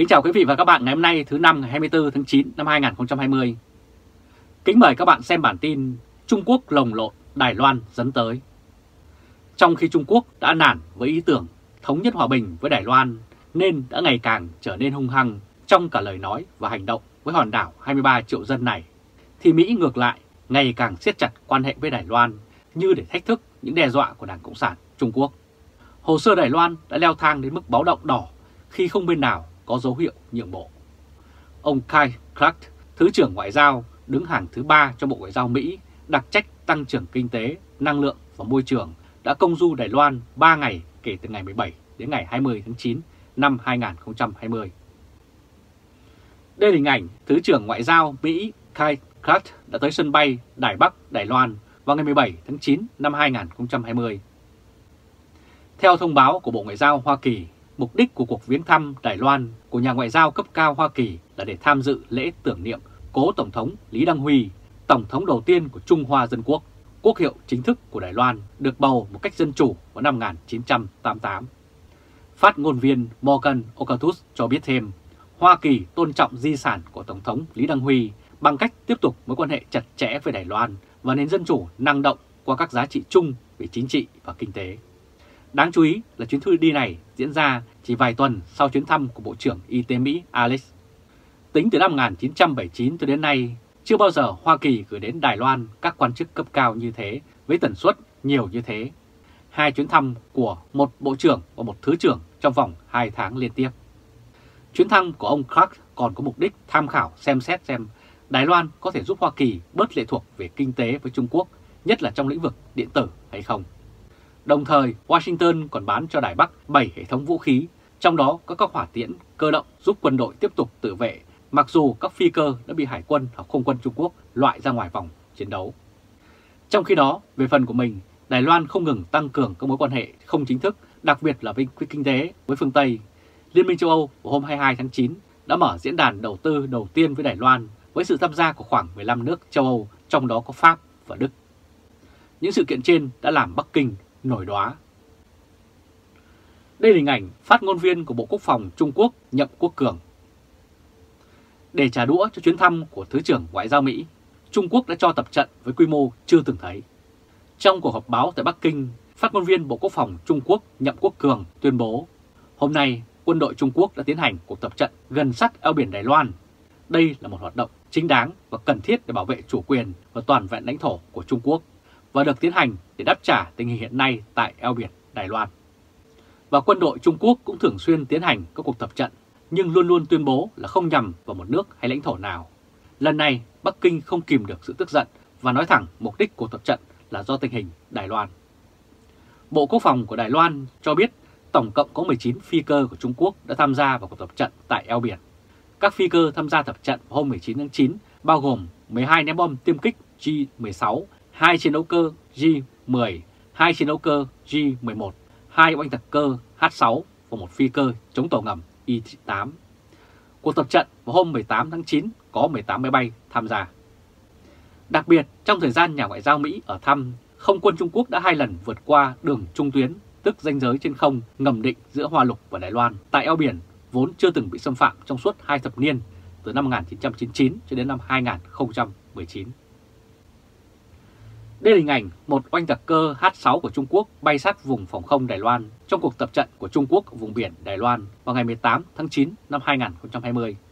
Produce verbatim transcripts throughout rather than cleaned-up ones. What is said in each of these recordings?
Kính chào quý vị và các bạn ngày hôm nay thứ năm ngày hai mươi tư tháng chín năm hai nghìn không trăm hai mươi. Kính mời các bạn xem bản tin Trung Quốc lồng lộn, Đài Loan dẫn tới. Trong khi Trung Quốc đã nản với ý tưởng thống nhất hòa bình với Đài Loan nên đã ngày càng trở nên hung hăng trong cả lời nói và hành động với hòn đảo hai mươi ba triệu dân này, thì Mỹ ngược lại ngày càng siết chặt quan hệ với Đài Loan như để thách thức những đe dọa của Đảng Cộng sản Trung Quốc. Hồ sơ Đài Loan đã leo thang đến mức báo động đỏ khi không bên nào có dấu hiệu nhượng bộ. Ông Kai Clark, Thứ trưởng Ngoại giao, đứng hàng thứ ba trong Bộ Ngoại giao Mỹ, đặc trách tăng trưởng kinh tế, năng lượng và môi trường, đã công du Đài Loan ba ngày kể từ ngày mười bảy đến ngày hai mươi tháng chín năm hai nghìn không trăm hai mươi. Đây là hình ảnh Thứ trưởng Ngoại giao Mỹ Kai Clark đã tới sân bay Đài Bắc, Đài Loan vào ngày mười bảy tháng chín năm hai nghìn không trăm hai mươi. Theo thông báo của Bộ Ngoại giao Hoa Kỳ, mục đích của cuộc viếng thăm Đài Loan của nhà ngoại giao cấp cao Hoa Kỳ là để tham dự lễ tưởng niệm cố Tổng thống Lý Đăng Huy, Tổng thống đầu tiên của Trung Hoa Dân Quốc, quốc hiệu chính thức của Đài Loan, được bầu một cách dân chủ vào năm một nghìn chín trăm tám mươi tám. Phát ngôn viên Morgan Okatus cho biết thêm, Hoa Kỳ tôn trọng di sản của Tổng thống Lý Đăng Huy bằng cách tiếp tục mối quan hệ chặt chẽ với Đài Loan và nền dân chủ năng động qua các giá trị chung về chính trị và kinh tế. Đáng chú ý là chuyến thư đi này diễn ra chỉ vài tuần sau chuyến thăm của Bộ trưởng Y tế Mỹ Alex. Tính từ năm một nghìn chín trăm bảy mươi chín cho đến nay, chưa bao giờ Hoa Kỳ gửi đến Đài Loan các quan chức cấp cao như thế với tần suất nhiều như thế. Hai chuyến thăm của một bộ trưởng và một thứ trưởng trong vòng hai tháng liên tiếp. Chuyến thăm của ông Clark còn có mục đích tham khảo xem xét xem Đài Loan có thể giúp Hoa Kỳ bớt lệ thuộc về kinh tế với Trung Quốc, nhất là trong lĩnh vực điện tử hay không. Đồng thời, Washington còn bán cho Đài Bắc bảy hệ thống vũ khí, trong đó có các hỏa tiễn cơ động giúp quân đội tiếp tục tự vệ, mặc dù các phi cơ đã bị Hải quân hoặc Không quân Trung Quốc loại ra ngoài vòng chiến đấu. Trong khi đó, về phần của mình, Đài Loan không ngừng tăng cường các mối quan hệ không chính thức, đặc biệt là với kinh tế với phương Tây. Liên minh châu Âu vào hôm hai mươi hai tháng chín đã mở diễn đàn đầu tư đầu tiên với Đài Loan với sự tham gia của khoảng mười lăm nước châu Âu, trong đó có Pháp và Đức. Những sự kiện trên đã làm Bắc Kinh nổi đoá. Đây là hình ảnh phát ngôn viên của Bộ Quốc phòng Trung Quốc Nhậm Quốc Cường. Để trả đũa cho chuyến thăm của Thứ trưởng Ngoại giao Mỹ, Trung Quốc đã cho tập trận với quy mô chưa từng thấy. Trong cuộc họp báo tại Bắc Kinh, phát ngôn viên Bộ Quốc phòng Trung Quốc Nhậm Quốc Cường tuyên bố, hôm nay quân đội Trung Quốc đã tiến hành cuộc tập trận gần sát eo biển Đài Loan. Đây là một hoạt động chính đáng và cần thiết để bảo vệ chủ quyền và toàn vẹn lãnh thổ của Trung Quốc và được tiến hành để đáp trả tình hình hiện nay tại eo biển Đài Loan. Và quân đội Trung Quốc cũng thường xuyên tiến hành các cuộc tập trận, nhưng luôn luôn tuyên bố là không nhằm vào một nước hay lãnh thổ nào. Lần này, Bắc Kinh không kìm được sự tức giận và nói thẳng mục đích của tập trận là do tình hình Đài Loan. Bộ Quốc phòng của Đài Loan cho biết tổng cộng có mười chín phi cơ của Trung Quốc đã tham gia vào cuộc tập trận tại eo biển. Các phi cơ tham gia tập trận vào hôm mười chín tháng chín bao gồm mười hai ném bom tiêm kích G mười sáu, hai chiến đấu cơ G mười, hai chiến đấu cơ G mười một, hai oanh tạc cơ H sáu và một phi cơ chống tàu ngầm Y tám. Cuộc tập trận vào hôm mười tám tháng chín có mười tám máy bay tham gia. Đặc biệt, trong thời gian nhà ngoại giao Mỹ ở thăm, không quân Trung Quốc đã hai lần vượt qua đường trung tuyến, tức ranh giới trên không ngầm định giữa Hoa Lục và Đài Loan tại eo biển vốn chưa từng bị xâm phạm trong suốt hai thập niên, từ năm một nghìn chín trăm chín mươi chín cho đến năm hai nghìn không trăm mười chín. Đây là hình ảnh một oanh tạc cơ H sáu của Trung Quốc bay sát vùng phòng không Đài Loan trong cuộc tập trận của Trung Quốc ở vùng biển Đài Loan vào ngày mười tám tháng chín năm hai nghìn không trăm hai mươi.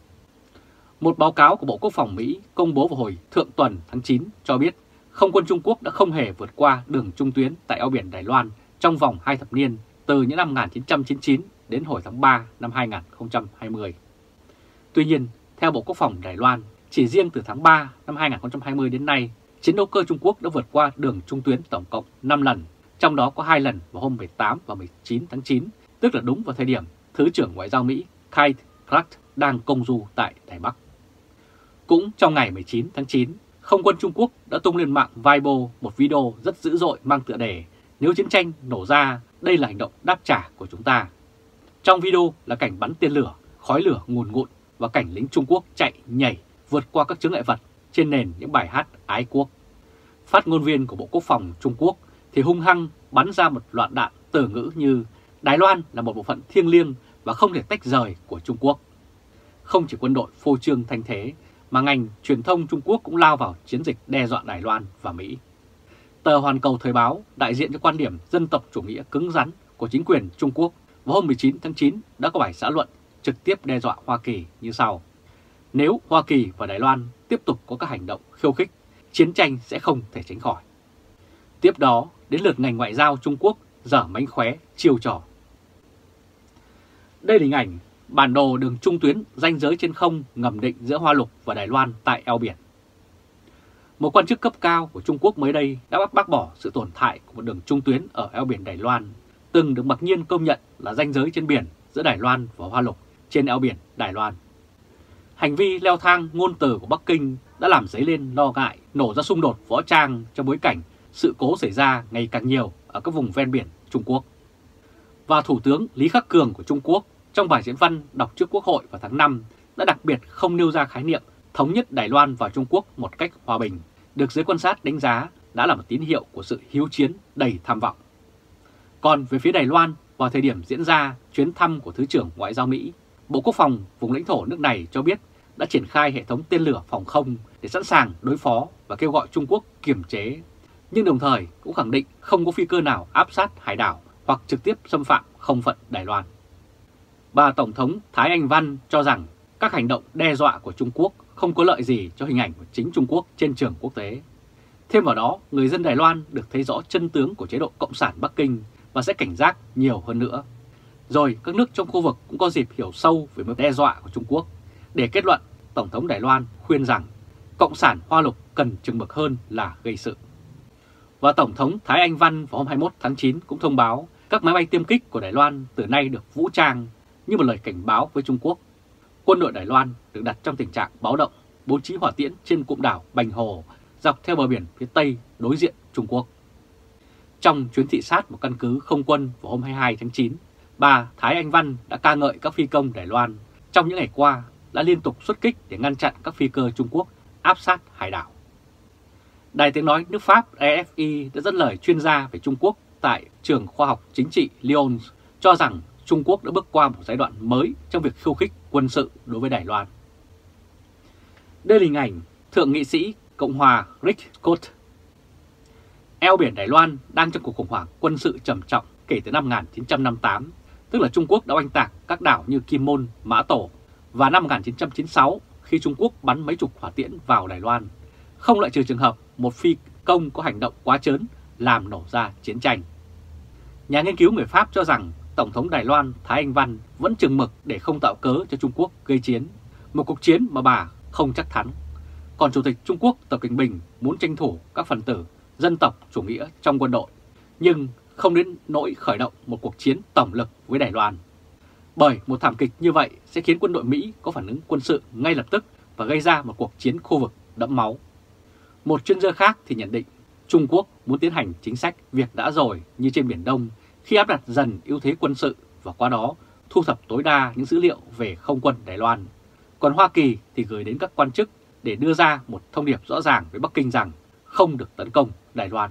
Một báo cáo của Bộ Quốc phòng Mỹ công bố vào hồi thượng tuần tháng chín cho biết không quân Trung Quốc đã không hề vượt qua đường trung tuyến tại eo biển Đài Loan trong vòng hai thập niên, từ những năm một nghìn chín trăm chín mươi chín đến hồi tháng ba năm hai nghìn không trăm hai mươi. Tuy nhiên, theo Bộ Quốc phòng Đài Loan, chỉ riêng từ tháng ba năm hai nghìn không trăm hai mươi đến nay, chiến đấu cơ Trung Quốc đã vượt qua đường trung tuyến tổng cộng năm lần, trong đó có hai lần vào hôm mười tám và mười chín tháng chín, tức là đúng vào thời điểm Thứ trưởng Ngoại giao Mỹ Kai Clark đang công du tại Đài Bắc. Cũng trong ngày mười chín tháng chín, không quân Trung Quốc đã tung lên mạng Weibo một video rất dữ dội mang tựa đề "Nếu chiến tranh nổ ra, đây là hành động đáp trả của chúng ta". Trong video là cảnh bắn tên lửa, khói lửa ngùn ngụt và cảnh lính Trung Quốc chạy, nhảy, vượt qua các chướng ngại vật trên nền những bài hát ái quốc. Phát ngôn viên của Bộ Quốc phòng Trung Quốc thì hung hăng bắn ra một loạt đạn từ ngữ như Đài Loan là một bộ phận thiêng liêng và không thể tách rời của Trung Quốc. Không chỉ quân đội phô trương thanh thế, mà ngành truyền thông Trung Quốc cũng lao vào chiến dịch đe dọa Đài Loan và Mỹ. Tờ Hoàn Cầu Thời báo đại diện cho quan điểm dân tộc chủ nghĩa cứng rắn của chính quyền Trung Quốc vào hôm mười chín tháng chín đã có bài xã luận trực tiếp đe dọa Hoa Kỳ như sau: nếu Hoa Kỳ và Đài Loan tiếp tục có các hành động khiêu khích, chiến tranh sẽ không thể tránh khỏi. Tiếp đó, đến lượt ngành ngoại giao Trung Quốc dở mánh khóe chiêu trò. Đây là hình ảnh bản đồ đường trung tuyến ranh giới trên không ngầm định giữa Hoa Lục và Đài Loan tại eo biển. Một quan chức cấp cao của Trung Quốc mới đây đã bác bỏ sự tồn tại của một đường trung tuyến ở eo biển Đài Loan, từng được mặc nhiên công nhận là ranh giới trên biển giữa Đài Loan và Hoa Lục trên eo biển Đài Loan. Hành vi leo thang ngôn từ của Bắc Kinh đã làm dấy lên lo ngại nổ ra xung đột võ trang trong bối cảnh sự cố xảy ra ngày càng nhiều ở các vùng ven biển Trung Quốc. Và Thủ tướng Lý Khắc Cường của Trung Quốc trong bài diễn văn đọc trước Quốc hội vào tháng năm đã đặc biệt không nêu ra khái niệm thống nhất Đài Loan và Trung Quốc một cách hòa bình, được giới quan sát đánh giá đã là một tín hiệu của sự hiếu chiến đầy tham vọng. Còn về phía Đài Loan, vào thời điểm diễn ra chuyến thăm của Thứ trưởng Ngoại giao Mỹ, Bộ Quốc phòng vùng lãnh thổ nước này cho biết đã triển khai hệ thống tên lửa phòng không để sẵn sàng đối phó và kêu gọi Trung Quốc kiềm chế, nhưng đồng thời cũng khẳng định không có phi cơ nào áp sát hải đảo hoặc trực tiếp xâm phạm không phận Đài Loan. Bà Tổng thống Thái Anh Văn cho rằng các hành động đe dọa của Trung Quốc không có lợi gì cho hình ảnh của chính Trung Quốc trên trường quốc tế. Thêm vào đó, người dân Đài Loan được thấy rõ chân tướng của chế độ Cộng sản Bắc Kinh và sẽ cảnh giác nhiều hơn nữa. Rồi các nước trong khu vực cũng có dịp hiểu sâu về mối đe dọa của Trung Quốc. Để kết luận, Tổng thống Đài Loan khuyên rằng Cộng sản Hoa Lục cần chừng mực hơn là gây sự. Và Tổng thống Thái Anh Văn vào hôm hai mươi mốt tháng chín cũng thông báo các máy bay tiêm kích của Đài Loan từ nay được vũ trang như một lời cảnh báo với Trung Quốc. Quân đội Đài Loan được đặt trong tình trạng báo động, bố trí hỏa tiễn trên cụm đảo Bành Hồ dọc theo bờ biển phía Tây đối diện Trung Quốc. Trong chuyến thị sát một căn cứ không quân vào hôm hai mươi hai tháng chín, bà Thái Anh Văn đã ca ngợi các phi công Đài Loan trong những ngày qua đã liên tục xuất kích để ngăn chặn các phi cơ Trung Quốc áp sát hải đảo. Đài tiếng nói nước Pháp A F I đã dẫn lời chuyên gia về Trung Quốc tại trường khoa học chính trị Lyon cho rằng Trung Quốc đã bước qua một giai đoạn mới trong việc khiêu khích quân sự đối với Đài Loan. Đây là hình ảnh Thượng nghị sĩ Cộng hòa Rick Scott. Eo biển Đài Loan đang trong cuộc khủng hoảng quân sự trầm trọng kể từ năm một nghìn chín trăm năm mươi tám, tức là Trung Quốc đã oanh tạc các đảo như Kim Môn, Mã Tổ, và năm một nghìn chín trăm chín mươi sáu khi Trung Quốc bắn mấy chục hỏa tiễn vào Đài Loan, không loại trừ trường hợp một phi công có hành động quá trớn làm nổ ra chiến tranh. Nhà nghiên cứu người Pháp cho rằng Tổng thống Đài Loan Thái Anh Văn vẫn chừng mực để không tạo cớ cho Trung Quốc gây chiến, một cuộc chiến mà bà không chắc thắng. Còn Chủ tịch Trung Quốc Tập Cận Bình muốn tranh thủ các phần tử dân tộc chủ nghĩa trong quân đội, nhưng không đến nỗi khởi động một cuộc chiến tổng lực với Đài Loan. Bởi một thảm kịch như vậy sẽ khiến quân đội Mỹ có phản ứng quân sự ngay lập tức và gây ra một cuộc chiến khu vực đẫm máu. Một chuyên gia khác thì nhận định Trung Quốc muốn tiến hành chính sách việc đã rồi như trên Biển Đông khi áp đặt dần ưu thế quân sự và qua đó thu thập tối đa những dữ liệu về không quân Đài Loan. Còn Hoa Kỳ thì gửi đến các quan chức để đưa ra một thông điệp rõ ràng với Bắc Kinh rằng không được tấn công Đài Loan.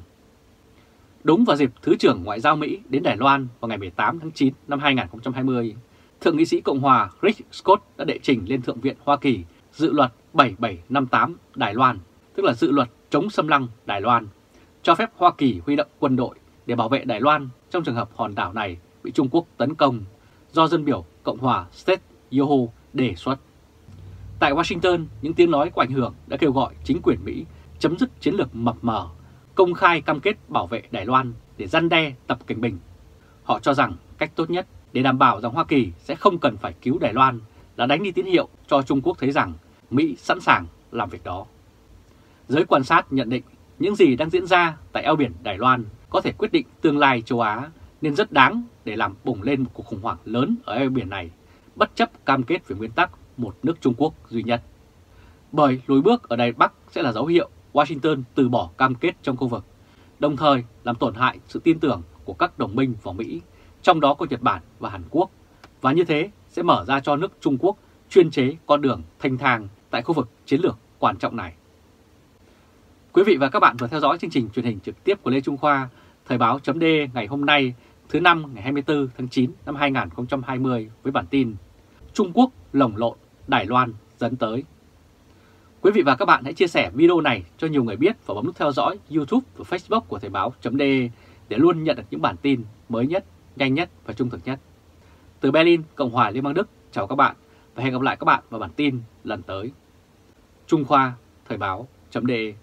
Đúng vào dịp Thứ trưởng Ngoại giao Mỹ đến Đài Loan vào ngày mười tám tháng chín năm hai nghìn không trăm hai mươi, Thượng nghị sĩ Cộng hòa Rick Scott đã đệ trình lên Thượng viện Hoa Kỳ dự luật bảy bảy năm tám Đài Loan, tức là dự luật chống xâm lăng Đài Loan, cho phép Hoa Kỳ huy động quân đội để bảo vệ Đài Loan trong trường hợp hòn đảo này bị Trung Quốc tấn công, do dân biểu Cộng hòa State Yoho đề xuất. Tại Washington, những tiếng nói có ảnh hưởng đã kêu gọi chính quyền Mỹ chấm dứt chiến lược mập mờ, công khai cam kết bảo vệ Đài Loan để răn đe Tập Cận Bình. Họ cho rằng cách tốt nhất để đảm bảo rằng Hoa Kỳ sẽ không cần phải cứu Đài Loan là đánh đi tín hiệu cho Trung Quốc thấy rằng Mỹ sẵn sàng làm việc đó. Giới quan sát nhận định những gì đang diễn ra tại eo biển Đài Loan có thể quyết định tương lai châu Á, nên rất đáng để làm bùng lên một cuộc khủng hoảng lớn ở eo biển này, bất chấp cam kết về nguyên tắc một nước Trung Quốc duy nhất. Bởi lùi bước ở Đài Bắc sẽ là dấu hiệu Washington từ bỏ cam kết trong khu vực, đồng thời làm tổn hại sự tin tưởng của các đồng minh vào Mỹ, trong đó có Nhật Bản và Hàn Quốc, và như thế sẽ mở ra cho nước Trung Quốc chuyên chế con đường thanh thang tại khu vực chiến lược quan trọng này. Quý vị và các bạn vừa theo dõi chương trình truyền hình trực tiếp của Lê Trung Khoa, Thời báo chấm D ngày hôm nay, thứ năm ngày hai mươi tư tháng chín năm hai nghìn không trăm hai mươi với bản tin Trung Quốc lồng lộn, Đài Loan dẫn tới. Quý vị và các bạn hãy chia sẻ video này cho nhiều người biết và bấm nút theo dõi YouTube và Facebook của Thời báo.de để luôn nhận được những bản tin mới nhất, nhanh nhất và trung thực nhất. Từ Berlin, Cộng hòa Liên bang Đức, chào các bạn và hẹn gặp lại các bạn vào bản tin lần tới. Trung Khoa, Thời báo.de